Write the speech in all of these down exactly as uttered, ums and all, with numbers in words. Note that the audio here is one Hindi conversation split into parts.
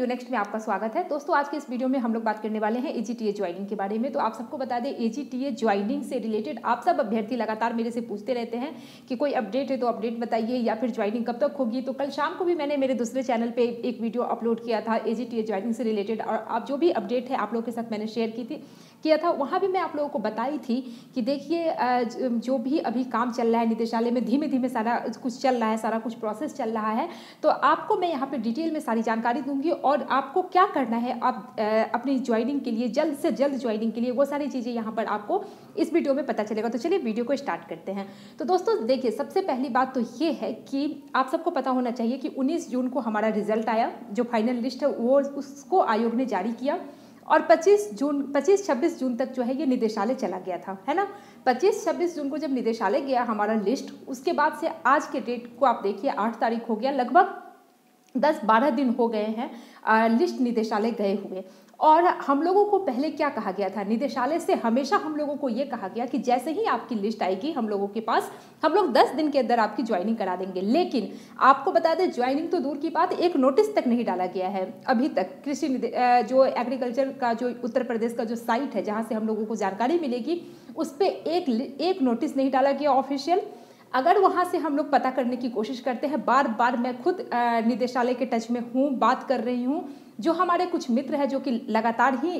वीडियो नेक्स्ट में आपका स्वागत है। दोस्तों आज के इस वीडियो में हम लोग बात करने वाले हैं एजीटीए ज्वाइनिंग के बारे में। तो आप सबको बता दें, एजीटीए ज्वाइनिंग से रिलेटेड आप सब अभ्यर्थी लगातार मेरे से पूछते रहते हैं कि कोई अपडेट है तो अपडेट बताइए, या फिर ज्वाइनिंग कब तक होगी। तो कल शाम को भी मैंने मेरे दूसरे चैनल पर एक वीडियो अपलोड किया था एजीटीए ज्वाइनिंग से रिलेटेड, और आप जो भी अपडेट है आप लोगों के साथ मैंने शेयर की थी किया था। वहाँ भी मैं आप लोगों को बताई थी कि देखिए जो भी अभी काम चल रहा है निदेशालय में, धीमे धीमे सारा कुछ चल रहा है, सारा कुछ प्रोसेस चल रहा है। तो आपको मैं यहाँ पे डिटेल में सारी जानकारी दूंगी और आपको क्या करना है आप अपनी ज्वाइनिंग के लिए, जल्द से जल्द ज्वाइनिंग के लिए, वो सारी चीज़ें यहाँ पर आपको इस वीडियो में पता चलेगा। तो चलिए वीडियो को स्टार्ट करते हैं। तो दोस्तों देखिए, सबसे पहली बात तो ये है कि आप सबको पता होना चाहिए कि उन्नीस जून को हमारा रिजल्ट आया, जो फाइनल लिस्ट है वो उसको आयोग ने जारी किया, और पच्चीस जून पच्चीस छब्बीस जून तक जो है ये निदेशालय चला गया था, है ना। पच्चीस छब्बीस जून को जब निदेशालय गया हमारा लिस्ट, उसके बाद से आज के डेट को आप देखिए, आठ तारीख हो गया, लगभग दस बारह दिन हो गए हैं आ, लिस्ट निदेशालय गए हुए। और हम लोगों को पहले क्या कहा गया था, निदेशालय से हमेशा हम लोगों को ये कहा गया कि जैसे ही आपकी लिस्ट आएगी हम लोगों के पास, हम लोग दस दिन के अंदर आपकी ज्वाइनिंग करा देंगे। लेकिन आपको बता दें, ज्वाइनिंग तो दूर की बात, एक नोटिस तक नहीं डाला गया है अभी तक। कृषि जो एग्रीकल्चर का जो उत्तर प्रदेश का जो साइट है जहाँ से हम लोगों को जानकारी मिलेगी, उस पर एक एक नोटिस नहीं डाला गया ऑफिशियल। अगर वहाँ से हम लोग पता करने की कोशिश करते हैं, बार बार मैं खुद निदेशालय के टच में हूँ, बात कर रही हूँ, जो हमारे कुछ मित्र हैं जो कि लगातार ही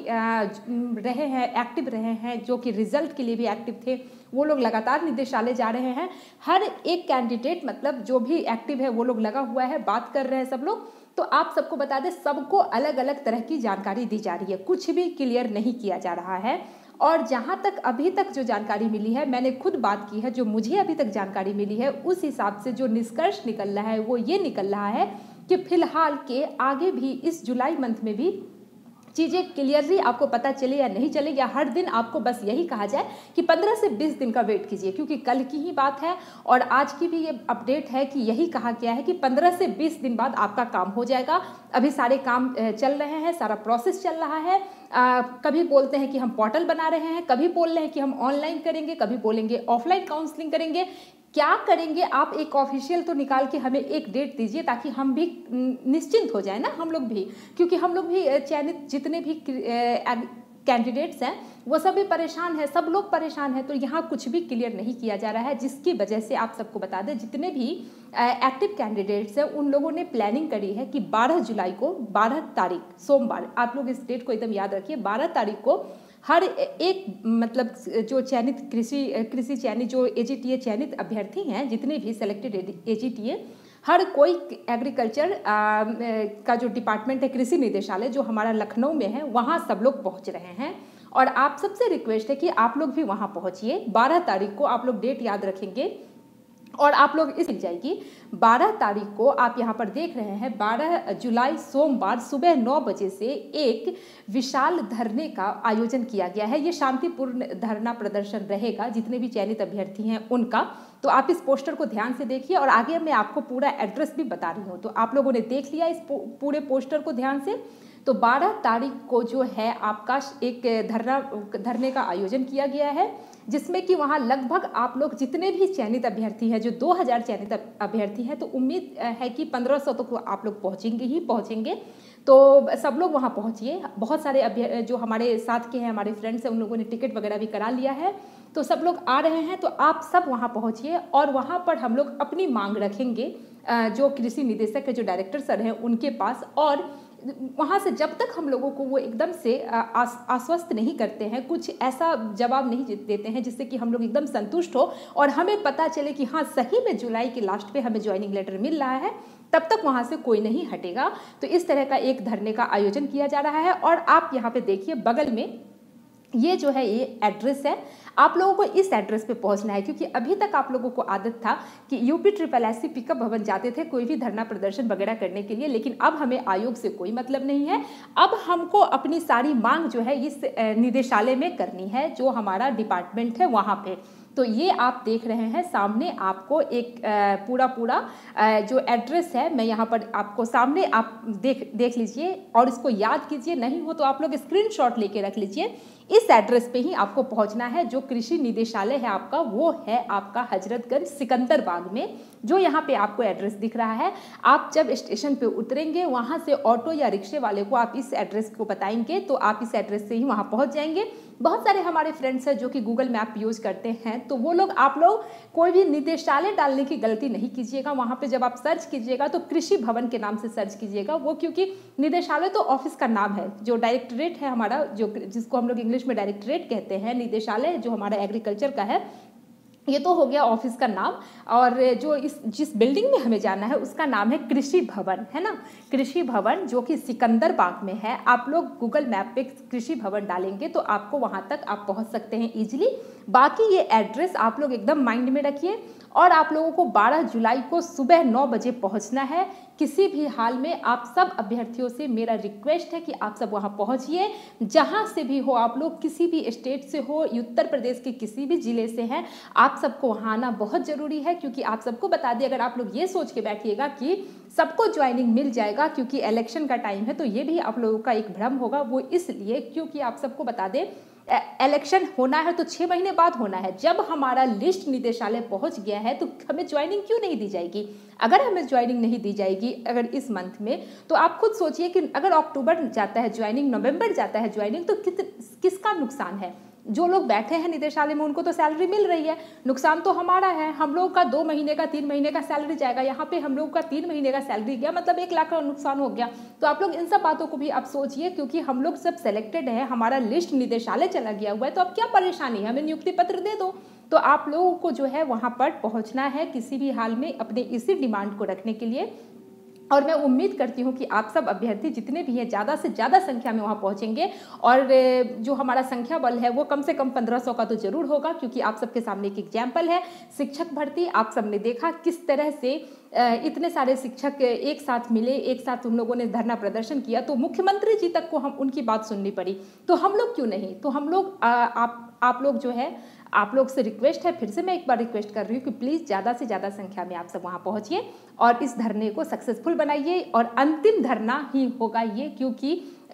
रहे हैं, एक्टिव रहे हैं, जो कि रिजल्ट के लिए भी एक्टिव थे, वो लोग लगातार निदेशालय जा रहे हैं। हर एक कैंडिडेट मतलब जो भी एक्टिव है वो लोग लगा हुआ है, बात कर रहे हैं सब लोग। तो आप सबको बता दें, सबको अलग अलग तरह की जानकारी दी जा रही है, कुछ भी क्लियर नहीं किया जा रहा है। और जहाँ तक अभी तक जो जानकारी मिली है, मैंने खुद बात की है, जो मुझे अभी तक जानकारी मिली है, उस हिसाब से जो निष्कर्ष निकल रहा है वो ये निकल रहा है कि फिलहाल के आगे भी इस जुलाई मंथ में भी चीज़ें क्लियरली आपको पता चले या नहीं चले, या हर दिन आपको बस यही कहा जाए कि पंद्रह से बीस दिन का वेट कीजिए, क्योंकि कल की ही बात है और आज की भी ये अपडेट है कि यही कहा गया है कि पंद्रह से बीस दिन बाद आपका काम हो जाएगा। अभी सारे काम चल रहे हैं, सारा प्रोसेस चल रहा है। आ, कभी बोलते हैं कि हम पोर्टल बना रहे हैं, कभी बोल रहे हैं कि हम ऑनलाइन करेंगे, कभी बोलेंगे ऑफलाइन काउंसलिंग करेंगे। क्या करेंगे आप, एक ऑफिशियल तो निकाल के हमें एक डेट दीजिए, ताकि हम भी निश्चिंत हो जाए ना, हम लोग भी, क्योंकि हम लोग भी चयनित जितने भी कैंडिडेट्स हैं वो सभी परेशान हैं, सब लोग परेशान हैं। तो यहाँ कुछ भी क्लियर नहीं किया जा रहा है, जिसकी वजह से आप सबको बता दें, जितने भी एक्टिव कैंडिडेट्स हैं उन लोगों ने प्लानिंग करी है कि बारह जुलाई को, बारह तारीख सोमवार, आप लोग इस डेट को एकदम याद रखिए, बारह तारीख को हर एक मतलब जो चयनित कृषि कृषि चयनित जो एजीटीए चयनित अभ्यर्थी हैं, जितने भी सेलेक्टेड एजीटीए, हर कोई एग्रीकल्चर का जो डिपार्टमेंट है, कृषि निदेशालय जो हमारा लखनऊ में है, वहाँ सब लोग पहुँच रहे हैं। और आप सबसे रिक्वेस्ट है कि आप लोग भी वहाँ पहुँचिए। बारह तारीख को आप लोग डेट याद रखेंगे और आप लोग इस मिल जाएगी। बारह तारीख को आप यहाँ पर देख रहे हैं, बारह जुलाई सोमवार सुबह नौ बजे से एक विशाल धरने का आयोजन किया गया है। ये शांतिपूर्ण धरना प्रदर्शन रहेगा, जितने भी चयनित अभ्यर्थी हैं उनका। तो आप इस पोस्टर को ध्यान से देखिए, और आगे मैं आपको पूरा एड्रेस भी बता रही हूँ। तो आप लोगों ने देख लिया इस पूरे पोस्टर को ध्यान से। तो बारह तारीख को जो है आपका एक धरना धरने का आयोजन किया गया है, जिसमें कि वहाँ लगभग आप लोग जितने भी चयनित अभ्यर्थी हैं, जो दो हज़ार चयनित अभ्यर्थी हैं, तो उम्मीद है कि पंद्रह सौ तक तो आप लोग पहुँचेंगे ही पहुँचेंगे। तो सब लोग वहाँ पहुँचिए। बहुत सारे अभ्य जो हमारे साथ के हैं, हमारे फ्रेंड्स हैं, उन लोगों ने टिकट वगैरह भी करा लिया है, तो सब लोग आ रहे हैं। तो आप सब वहाँ पहुँचिए और वहाँ पर हम लोग अपनी मांग रखेंगे जो कृषि निदेशक के जो डायरेक्टर सर हैं उनके पास। और वहाँ से जब तक हम लोगों को वो एकदम से आस, आश्वस्त नहीं करते हैं, कुछ ऐसा जवाब नहीं देते हैं जिससे कि हम लोग एकदम संतुष्ट हो और हमें पता चले कि हाँ सही में जुलाई के लास्ट पे हमें ज्वाइनिंग लेटर मिल रहा है, तब तक वहाँ से कोई नहीं हटेगा। तो इस तरह का एक धरने का आयोजन किया जा रहा है। और आप यहाँ पे देखिए, बगल में ये जो है ये एड्रेस है, आप लोगों को इस एड्रेस पे पहुंचना है, क्योंकि अभी तक आप लोगों को आदत था कि UP triple S C PICUP Bhawan जाते थे कोई भी धरना प्रदर्शन वगैरह करने के लिए, लेकिन अब हमें आयोग से कोई मतलब नहीं है। अब हमको अपनी सारी मांग जो है इस निदेशालय में करनी है, जो हमारा डिपार्टमेंट है वहाँ पे। तो ये आप देख रहे हैं सामने आपको एक पूरा पूरा जो एड्रेस है, मैं यहाँ पर आपको सामने आप देख देख लीजिए और इसको याद कीजिए, नहीं हो तो आप लोग स्क्रीनशॉट लेके रख लीजिए। इस एड्रेस पे ही आपको पहुंचना है। जो कृषि निदेशालय है आपका, वो है आपका हजरतगंज सिकंदरबाग में, जो यहाँ पे आपको एड्रेस दिख रहा है। आप जब स्टेशन पे उतरेंगे, वहाँ से ऑटो या रिक्शे वाले को आप इस एड्रेस को बताएंगे तो आप इस एड्रेस से ही वहाँ पहुँच जाएंगे। बहुत सारे हमारे फ्रेंड्स हैं जो कि गूगल मैप यूज करते हैं, तो वो लोग आप लोग कोई भी निदेशालय डालने की गलती नहीं कीजिएगा। वहाँ पे जब आप सर्च कीजिएगा तो कृषि भवन के नाम से सर्च कीजिएगा, वो क्योंकि निदेशालय तो ऑफिस का नाम है। जो डायरेक्टरेट है हमारा, जो जिसको हम लोग इंग्लिश में डायरेक्टरेट कहते हैं, निदेशालय जो हमारा एग्रीकल्चर का है, ये तो हो गया ऑफिस का नाम। और जो इस जिस बिल्डिंग में हमें जाना है उसका नाम है कृषि भवन, है ना, कृषि भवन, जो कि सिकंदरबाग में है। आप लोग गूगल मैप पे कृषि भवन डालेंगे तो आपको वहाँ तक आप पहुँच सकते हैं इजीली। बाकी ये एड्रेस आप लोग एकदम माइंड में रखिए। और आप लोगों को बारह जुलाई को सुबह नौ बजे पहुंचना है। किसी भी हाल में आप सब अभ्यर्थियों से मेरा रिक्वेस्ट है कि आप सब वहां पहुंचिए। जहां से भी हो आप लोग, किसी भी स्टेट से हो, उत्तर प्रदेश के किसी भी जिले से हैं, आप सबको वहां आना बहुत ज़रूरी है। क्योंकि आप सबको बता दें, अगर आप लोग ये सोच के बैठिएगा कि सबको ज्वाइनिंग मिल जाएगा क्योंकि इलेक्शन का टाइम है, तो ये भी आप लोगों का एक भ्रम होगा। वो इसलिए क्योंकि आप सबको बता दें, इलेक्शन होना है तो छः महीने बाद होना है। जब हमारा लिस्ट निदेशालय पहुंच गया है तो हमें ज्वाइनिंग क्यों नहीं दी जाएगी? अगर हमें ज्वाइनिंग नहीं दी जाएगी अगर इस मंथ में, तो आप खुद सोचिए कि अगर अक्टूबर जाता है ज्वाइनिंग, नवंबर जाता है ज्वाइनिंग, तो कित किसका नुकसान है? जो लोग बैठे हैं निदेशालय में उनको तो सैलरी मिल रही है, नुकसान तो हमारा है। हम लोग का दो महीने का तीन महीने का सैलरी जाएगा, यहाँ पे हम लोग का तीन महीने का सैलरी गया, मतलब एक लाख का नुकसान हो गया। तो आप लोग इन सब बातों को भी आप सोचिए, क्योंकि हम लोग सब सेलेक्टेड है, हमारा लिस्ट निदेशालय चला गया हुआ है, तो अब क्या परेशानी है? हमें नियुक्ति पत्र दे दो। तो आप लोगों को जो है वहाँ पर पहुँचना है किसी भी हाल में अपने इसी डिमांड को रखने के लिए। और मैं उम्मीद करती हूँ कि आप सब अभ्यर्थी जितने भी हैं ज़्यादा से ज़्यादा संख्या में वहाँ पहुँचेंगे। और जो हमारा संख्या बल है वो कम से कम पंद्रह सौ का तो जरूर होगा, क्योंकि आप सबके सामने एक एग्जाम्पल है शिक्षक भर्ती। आप सब ने देखा किस तरह से इतने सारे शिक्षक एक साथ मिले, एक साथ उन लोगों ने धरना प्रदर्शन किया, तो मुख्यमंत्री जी तक को हम उनकी बात सुननी पड़ी। तो हम लोग क्यों नहीं? तो हम लोग आप आप लोग जो है, आप लोग से रिक्वेस्ट है, फिर से मैं एक बार रिक्वेस्ट कर रही हूँ कि प्लीज़ ज़्यादा से ज़्यादा संख्या में आप सब वहाँ पहुँचिए और इस धरने को सक्सेसफुल बनाइए। और अंतिम धरना ही होगा ये, क्योंकि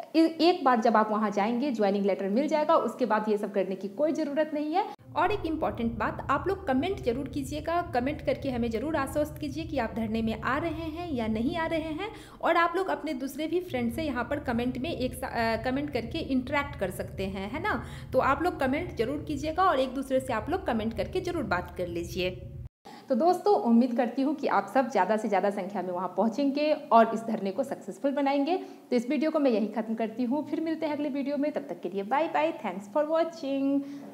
एक बार जब आप वहाँ जाएंगे ज्वाइनिंग लेटर मिल जाएगा, उसके बाद ये सब करने की कोई ज़रूरत नहीं है। और एक इम्पॉर्टेंट बात, आप लोग कमेंट जरूर कीजिएगा, कमेंट करके हमें जरूर आश्वस्त कीजिए कि आप धरने में आ रहे हैं या नहीं आ रहे हैं। और आप लोग अपने दूसरे भी फ्रेंड से यहाँ पर कमेंट में एक कमेंट करके इंटरेक्ट कर सकते हैं, है ना। तो आप लोग कमेंट जरूर कीजिएगा और एक दूसरे से आप लोग कमेंट करके जरूर बात कर लीजिए। तो दोस्तों, उम्मीद करती हूँ कि आप सब ज़्यादा से ज़्यादा संख्या में वहाँ पहुँचेंगे और इस धरने को सक्सेसफुल बनाएंगे। तो इस वीडियो को मैं यही ख़त्म करती हूँ, फिर मिलते हैं अगले वीडियो में। तब तक के लिए bye bye, thanks for watching.